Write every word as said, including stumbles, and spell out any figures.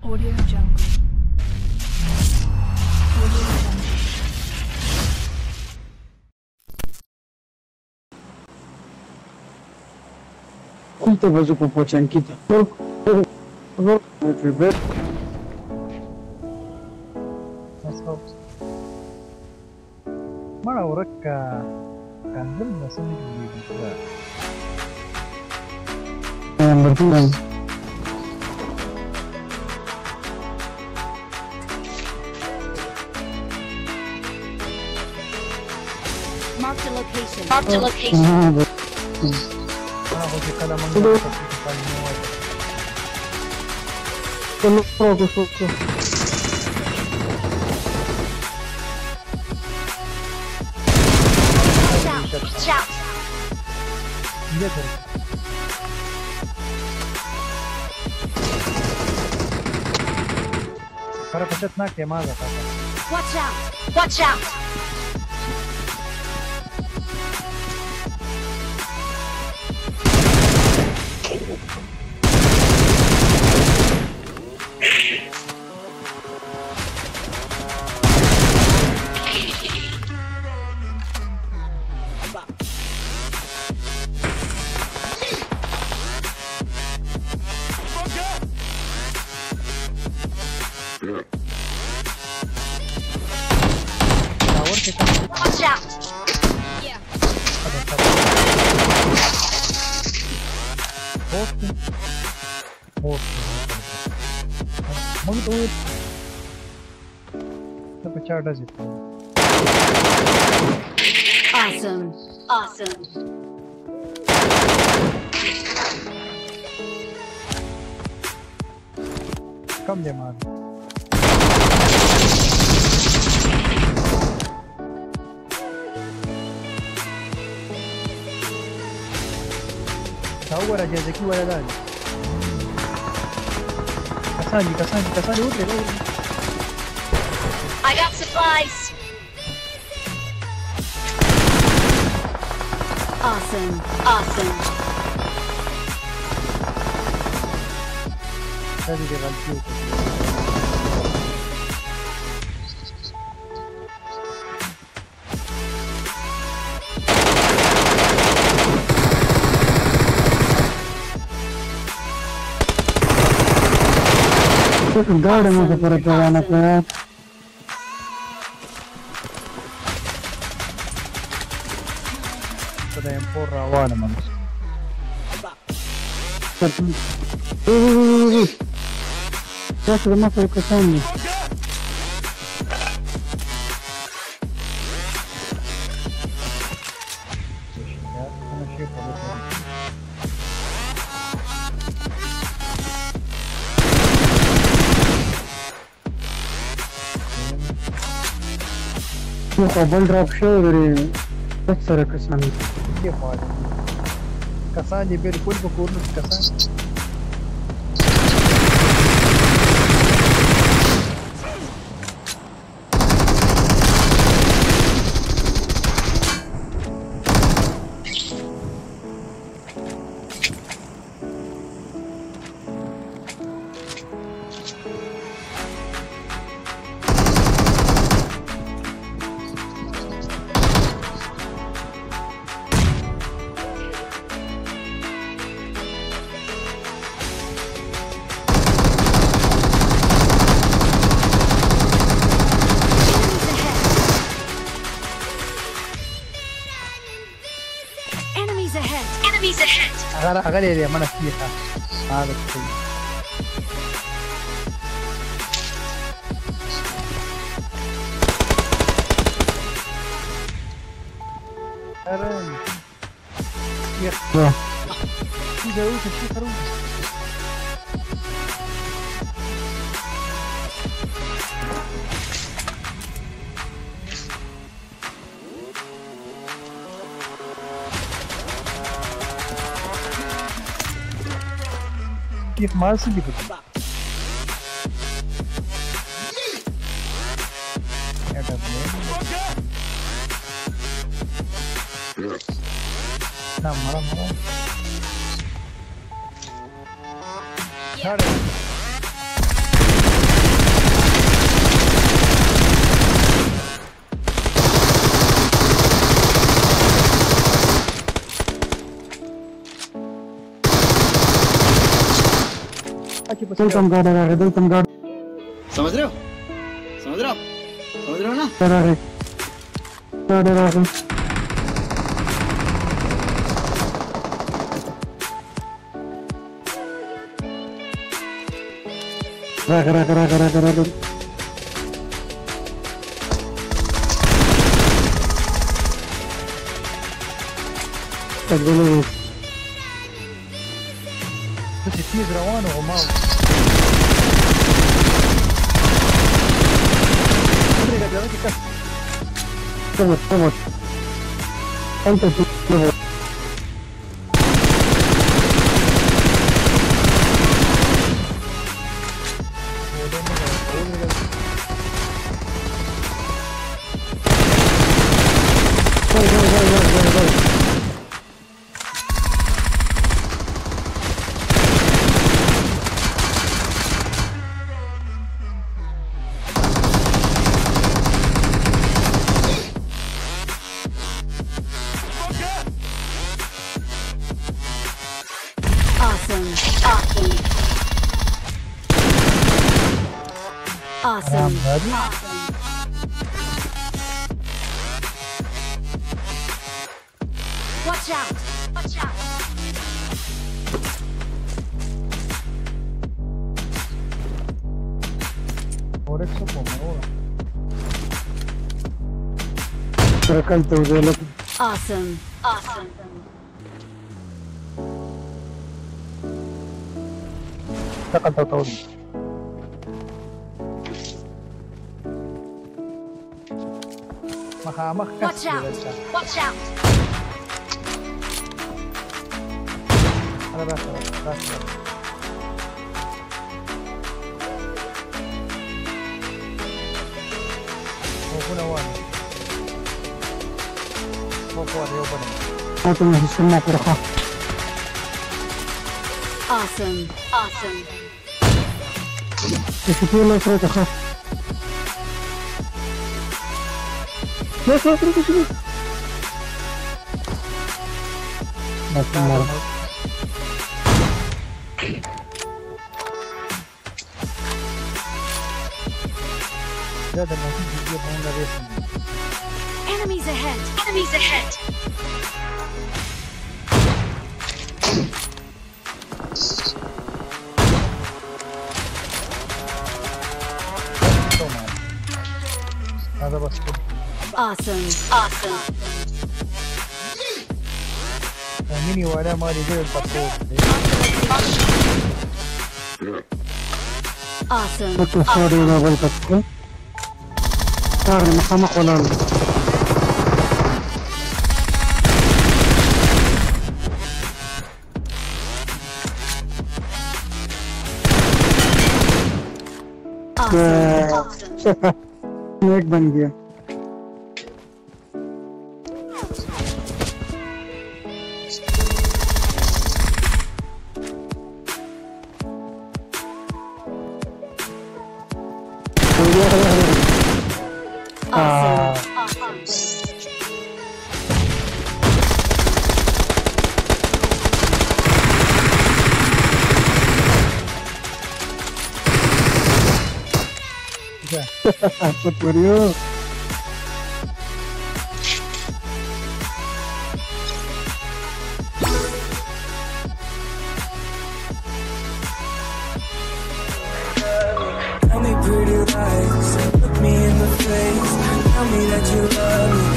Audio Jungle. Audio Jungle. Cum te văzut cu Poceanchita? Nu te vezi? Mara urăca candăm la să nu iubi. Am văzut. Marked a location. Marked a location. Ah, hoje cada manga está principal Să nu fac o soță. Watch out! Где ты? Para почет на кемаза, папа. Watch out! Watch out! Watch out! Yeah. Hosting. Hosting. Monitor. The picture does it. Awesome. Awesome. Come there, man. Agora já aqui vai dar. Kasani, Kasani, Kasani, outra, outra. I got supplies. Awesome. Awesome. Sabe que vai ser. Gare mă fără pe oana pe ea. Să dai în porra oană, mă. Ia să rămă pe Căsani. Nu, ca băl drop show-uri, tot să Căsani. Ce faci? Kasani, beri pui pe curul Kasani. Enemies ahead. Enemies ahead. Agar agar area mana sih ya? Ah, betul. Aran. Ya. Da. Tidak usah sih terus. Их масса либо. Это блин. На, мара, мара. Чаре. दलतम गाड़ी आ रही दलतम गाड़ी समझ रहे हो समझ रहे हो समझ रहे हो ना आ रही गाड़ी आ रही रख रख रख रख रख تقولوا تتيز روان وغماض تمت تمت انت تمت Awesome. Awesome. Awesome. Awesome. Watch out. Watch out. और एक सौ पंद्रह ركلت وزيلك Awesome. Awesome. دخلت طولي مخا مخ Watch out. Watch out. انا باسل باسل وكنا وانا وقوة يوبنا أعطوا في السماء كرخة Awesome. Awesome. تشوفوا الله يسرك أخاف لا لا لا تشوفوا بس المرة زاد الموجود يجيب هنا ريسم Enemies ahead. Enemies ahead. هذا بس Awesome. Awesome. ميني ولا مالي غير البطول Awesome. لك صاري ولا غلطك صاري محمق ولا لا Awesome. एक बन गया Awesome. Awesome. Good for you. Tell me pretty lies, look me in the face. Tell me that you love me.